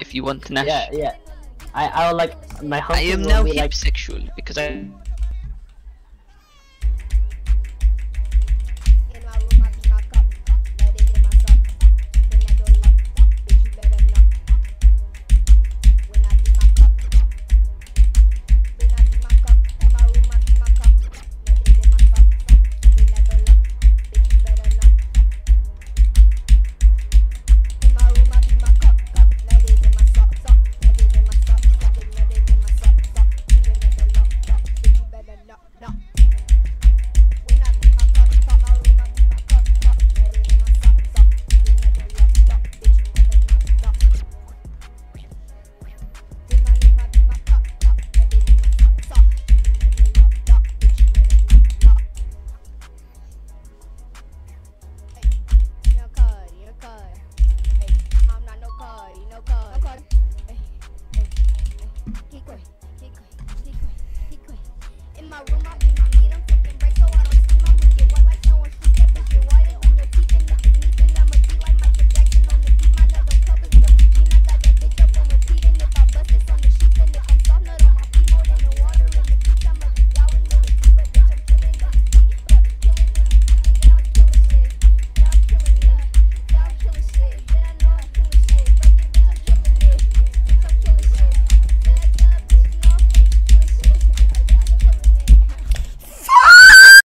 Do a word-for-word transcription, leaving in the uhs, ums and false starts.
if you want Nash. Yeah, yeah. I, I would like my I hunting am will now be like hip sexual because I